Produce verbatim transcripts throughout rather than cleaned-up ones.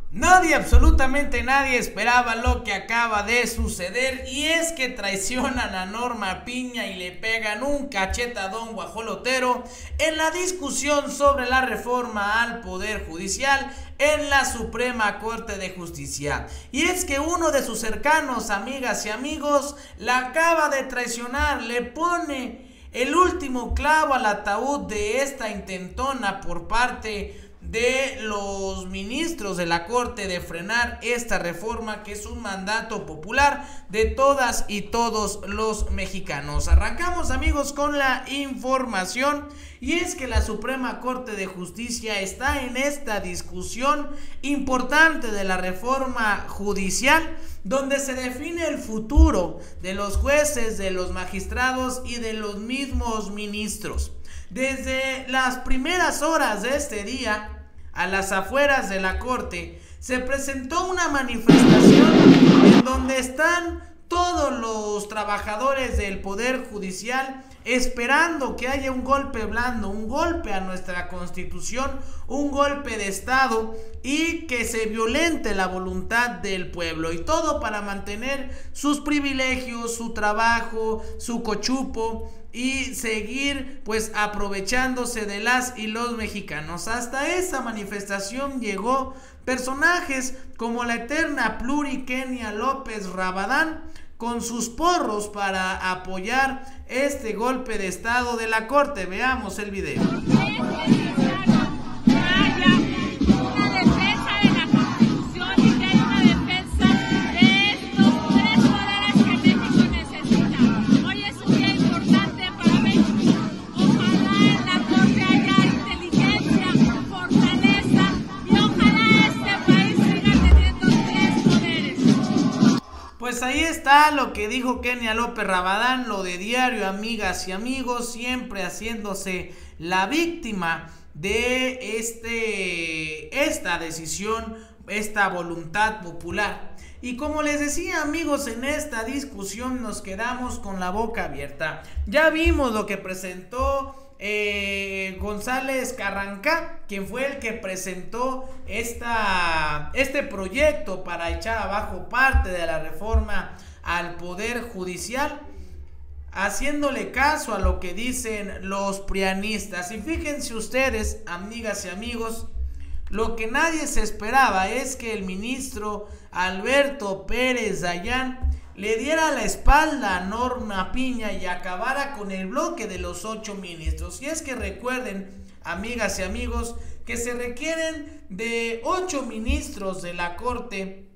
Nadie, absolutamente nadie esperaba lo que acaba de suceder, y es que traicionan a Norma Piña y le pegan un cachetadón guajolotero en la discusión sobre la reforma al Poder Judicial en la Suprema Corte de Justicia. Y es que uno de sus cercanos, amigas y amigos, la acaba de traicionar, le pone el último clavo al ataúd de esta intentona por parte de los ministros de la Corte de frenar esta reforma, que es un mandato popular de todas y todos los mexicanos. Arrancamos, amigos, con la información, y es que la Suprema Corte de Justicia está en esta discusión importante de la reforma judicial, donde se define el futuro de los jueces, de los magistrados y de los mismos ministros. Desde las primeras horas de este día, a las afueras de la corte, se presentó una manifestación en donde están todos los trabajadores del Poder Judicial esperando que haya un golpe blando, un golpe a nuestra Constitución, un golpe de Estado, y que se violente la voluntad del pueblo, y todo para mantener sus privilegios, su trabajo, su cochupo, y seguir pues aprovechándose de las y los mexicanos. Hasta esa manifestación llegó personajes como la eterna pluri Kenia López Rabadán con sus porros para apoyar este golpe de estado de la corte. Veamos el video. Pues ahí está lo que dijo Kenia López Rabadán, lo de diario, amigas y amigos, siempre haciéndose la víctima de este, esta decisión, esta voluntad popular. Y como les decía, amigos, en esta discusión nos quedamos con la boca abierta. Ya vimos lo que presentó Eh, González Carrancá, quien fue el que presentó esta, este proyecto para echar abajo parte de la reforma al Poder Judicial, haciéndole caso a lo que dicen los prianistas. Y fíjense ustedes, amigas y amigos, lo que nadie se esperaba es que el ministro Alberto Pérez Dayán le diera la espalda a Norma Piña y acabara con el bloque de los ocho ministros. Y es que recuerden, amigas y amigos, que se requieren de ocho ministros de la Corte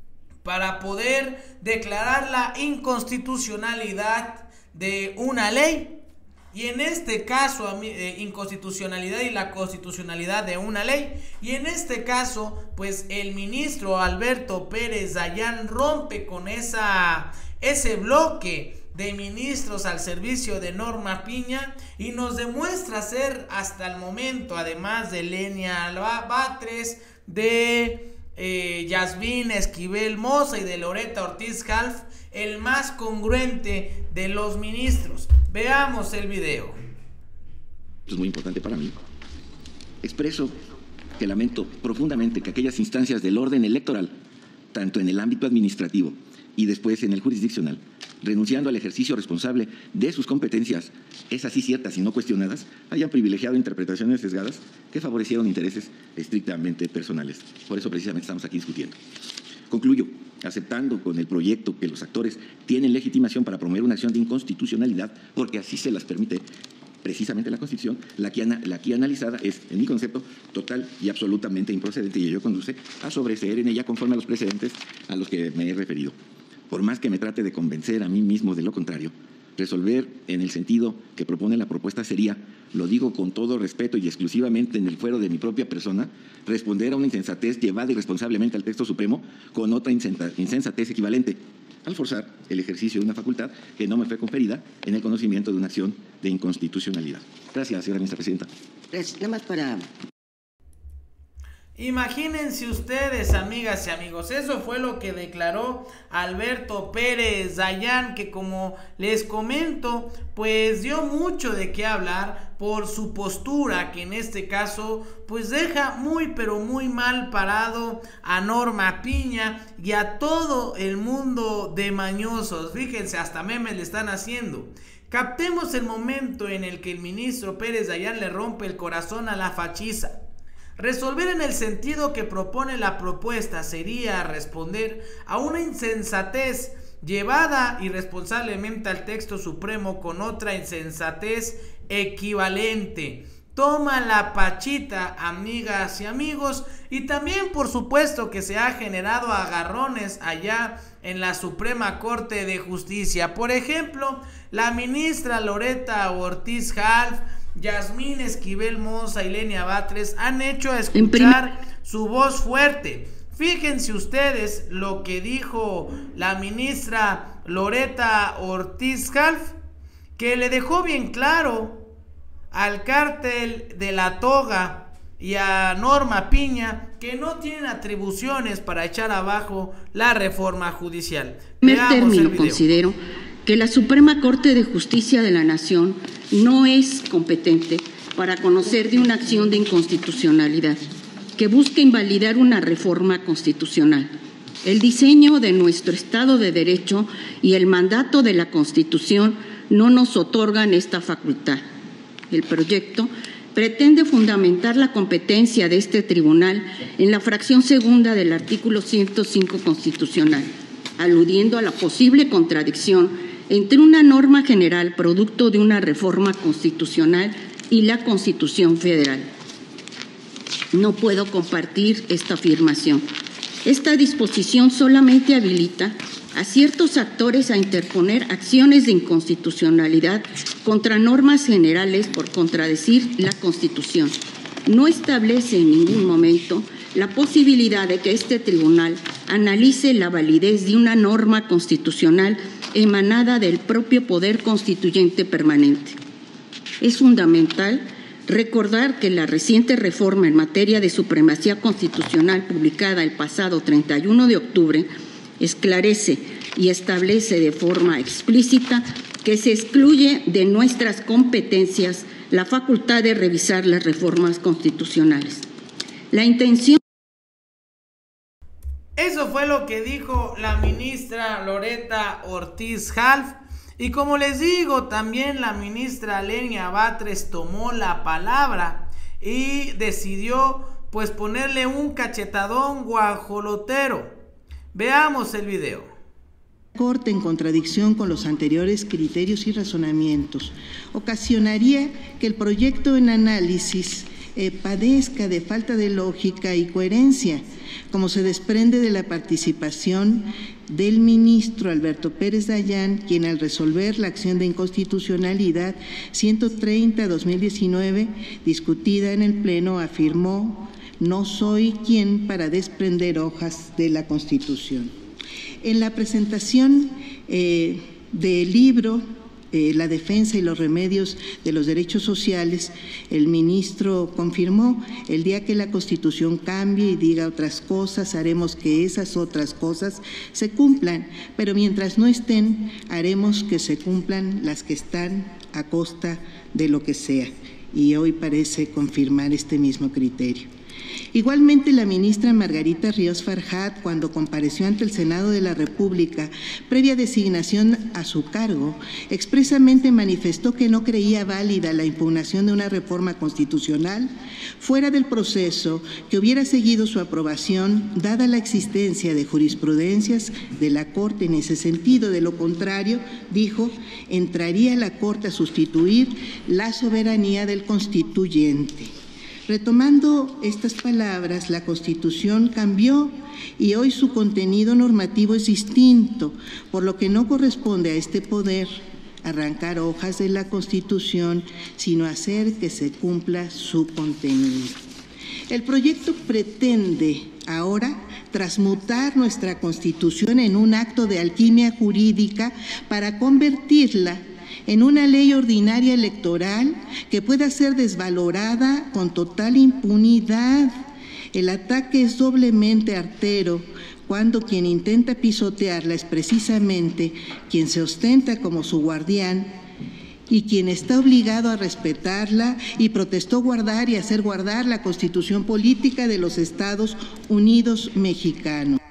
para poder declarar la inconstitucionalidad de una ley. Y en este caso, eh, inconstitucionalidad y la constitucionalidad de una ley. Y en este caso, pues el ministro Alberto Pérez Dayán rompe con esa, ese bloque de ministros al servicio de Norma Piña, y nos demuestra ser hasta el momento, además de Lenia Batres, de eh, Yasmín Esquivel Moza y de Loreta Ortiz Half, el más congruente de los ministros. Veamos el video. Esto es muy importante para mí. Expreso que lamento profundamente que aquellas instancias del orden electoral, tanto en el ámbito administrativo y después en el jurisdiccional, renunciando al ejercicio responsable de sus competencias, esas sí ciertas y no cuestionadas, hayan privilegiado interpretaciones sesgadas que favorecieron intereses estrictamente personales. Por eso precisamente estamos aquí discutiendo. Concluyo aceptando con el proyecto que los actores tienen legitimación para promover una acción de inconstitucionalidad, porque así se las permite precisamente la Constitución. La aquí, la aquí analizada es, en mi concepto, total y absolutamente improcedente, y ello conduce a sobreseer en ella conforme a los precedentes a los que me he referido. Por más que me trate de convencer a mí mismo de lo contrario, resolver en el sentido que propone la propuesta sería, lo digo con todo respeto y exclusivamente en el fuero de mi propia persona, responder a una insensatez llevada irresponsablemente al texto supremo con otra insensatez equivalente, al forzar el ejercicio de una facultad que no me fue conferida en el conocimiento de una acción de inconstitucionalidad. Gracias, señora ministra presidenta. Gracias. Nada más para... Imagínense ustedes, amigas y amigos, eso fue lo que declaró Alberto Pérez Dayán, que como les comento, pues dio mucho de qué hablar por su postura, que en este caso pues deja muy pero muy mal parado a Norma Piña y a todo el mundo de mañosos. Fíjense, hasta memes le están haciendo. Captemos el momento en el que el ministro Pérez Dayán le rompe el corazón a la fachiza. Resolver en el sentido que propone la propuesta sería responder a una insensatez llevada irresponsablemente al texto supremo con otra insensatez equivalente. Toma la pachita, amigas y amigos, y también por supuesto que se ha generado agarrones allá en la Suprema Corte de Justicia. Por ejemplo, la ministra Loreta Ortiz Half, Yasmín Esquivel Moza y Lenia Batres han hecho escuchar su voz fuerte. Fíjense ustedes lo que dijo la ministra Loreta Ortiz Half, que le dejó bien claro al cártel de la toga y a Norma Piña que no tienen atribuciones para echar abajo la reforma judicial. En primer término, considero que la Suprema Corte de Justicia de la Nación no es competente para conocer de una acción de inconstitucionalidad que busca invalidar una reforma constitucional. El diseño de nuestro Estado de Derecho y el mandato de la Constitución no nos otorgan esta facultad. El proyecto pretende fundamentar la competencia de este tribunal en la fracción segunda del artículo ciento cinco constitucional, aludiendo a la posible contradicción entre una norma general producto de una reforma constitucional y la Constitución Federal. No puedo compartir esta afirmación. Esta disposición solamente habilita a ciertos actores a interponer acciones de inconstitucionalidad contra normas generales por contradecir la Constitución. No establece en ningún momento la posibilidad de que este tribunal analice la validez de una norma constitucional emanada del propio poder constituyente permanente. Es fundamental recordar que la reciente reforma en materia de supremacía constitucional publicada el pasado treinta y uno de octubre esclarece y establece de forma explícita que se excluye de nuestras competencias la facultad de revisar las reformas constitucionales. La intención Eso fue lo que dijo la ministra Loreta Ortiz Half. Y como les digo, también la ministra Lenia Batres tomó la palabra y decidió pues ponerle un cachetadón guajolotero. Veamos el video. Corte, en contradicción con los anteriores criterios y razonamientos, ocasionaría que el proyecto en análisis eh, padezca de falta de lógica y coherencia, como se desprende de la participación del ministro Alberto Pérez Dayán, quien al resolver la acción de inconstitucionalidad ciento treinta barra dos mil diecinueve discutida en el Pleno afirmó: no soy quien para desprender hojas de la Constitución. En la presentación eh, del libro Eh, la defensa y los remedios de los derechos sociales, el ministro confirmó: el día que la Constitución cambie y diga otras cosas, haremos que esas otras cosas se cumplan, pero mientras no estén, haremos que se cumplan las que están a costa de lo que sea. Y hoy parece confirmar este mismo criterio. Igualmente, la ministra Margarita Ríos Farjat, cuando compareció ante el Senado de la República, previa designación a su cargo, expresamente manifestó que no creía válida la impugnación de una reforma constitucional fuera del proceso que hubiera seguido su aprobación, dada la existencia de jurisprudencias de la Corte en ese sentido. De lo contrario, dijo, entraría la Corte a sustituir la soberanía del constituyente. Retomando estas palabras, la Constitución cambió y hoy su contenido normativo es distinto, por lo que no corresponde a este poder arrancar hojas de la Constitución, sino hacer que se cumpla su contenido. El proyecto pretende ahora transmutar nuestra Constitución en un acto de alquimia jurídica para convertirla en una ley ordinaria electoral que pueda ser desvalorada con total impunidad. El ataque es doblemente artero cuando quien intenta pisotearla es precisamente quien se ostenta como su guardián y quien está obligado a respetarla y protestó guardar y hacer guardar la Constitución Política de los Estados Unidos Mexicanos.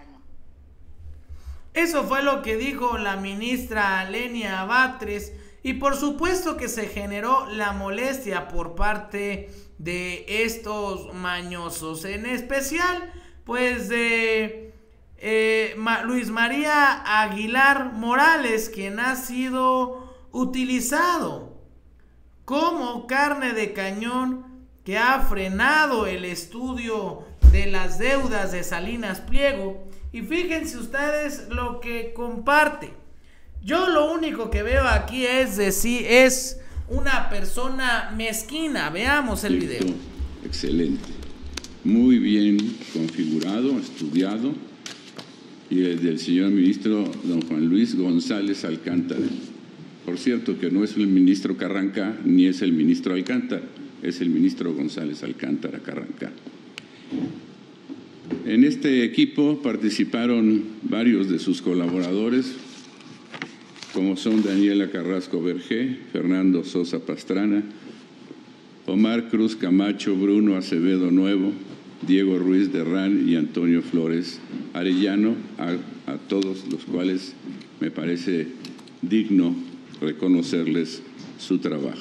Eso fue lo que dijo la ministra Lenia Batres, y por supuesto que se generó la molestia por parte de estos mañosos, en especial pues de eh, Luis María Aguilar Morales, quien ha sido utilizado como carne de cañón, que ha frenado el estudio de las deudas de Salinas Pliego. Y fíjense ustedes lo que comparte. Yo lo único que veo aquí es decir, es una persona mezquina. Veamos el video. Excelente, muy bien configurado, estudiado, y el del señor ministro don Juan Luis González Alcántara. Por cierto, que no es el ministro Carrancá ni es el ministro Alcántara, es el ministro González Alcántara Carrancá. En este equipo participaron varios de sus colaboradores, como son Daniela Carrasco Vergé, Fernando Sosa Pastrana, Omar Cruz Camacho, Bruno Acevedo Nuevo, Diego Ruiz Derrán y Antonio Flores Arellano, a, a todos los cuales me parece digno reconocerles su trabajo.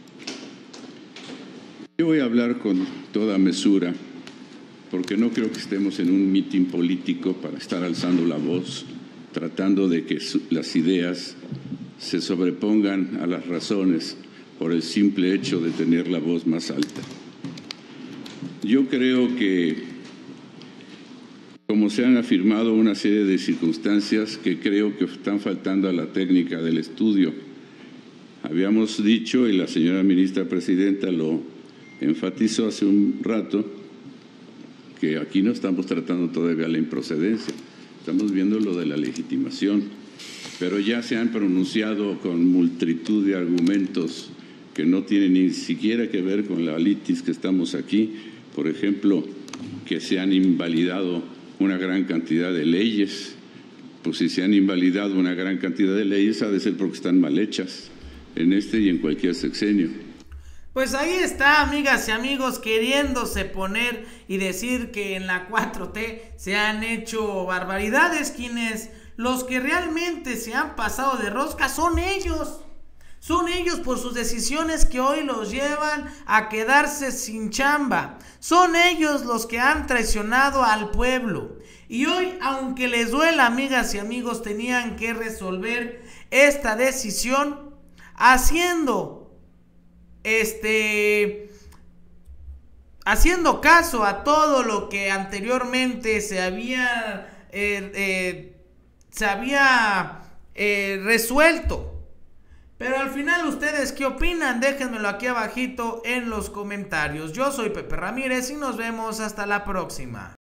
Yo voy a hablar con toda mesura, porque no creo que estemos en un mitin político para estar alzando la voz, tratando de que su, las ideas se sobrepongan a las razones por el simple hecho de tener la voz más alta. Yo creo que, como se han afirmado una serie de circunstancias que creo que están faltando a la técnica del estudio, habíamos dicho, y la señora ministra presidenta lo enfatizó hace un rato, que aquí no estamos tratando todavía la improcedencia, estamos viendo lo de la legitimación, pero ya se han pronunciado con multitud de argumentos que no tienen ni siquiera que ver con la litis que estamos aquí. Por ejemplo, que se han invalidado una gran cantidad de leyes. Pues si se han invalidado una gran cantidad de leyes, ha de ser porque están mal hechas en este y en cualquier sexenio. Pues ahí está, amigas y amigos, queriéndose poner y decir que en la cuatro T se han hecho barbaridades. Quienes, los que realmente se han pasado de rosca son ellos. Son ellos por sus decisiones que hoy los llevan a quedarse sin chamba. Son ellos los que han traicionado al pueblo. Y hoy, aunque les duela, amigas y amigos, tenían que resolver esta decisión haciendo Este, haciendo caso a todo lo que anteriormente se había, eh, eh, se había eh, resuelto. Pero al final, ¿ustedes qué opinan? Déjenmelo aquí abajito en los comentarios. Yo soy Pepe Ramírez y nos vemos hasta la próxima.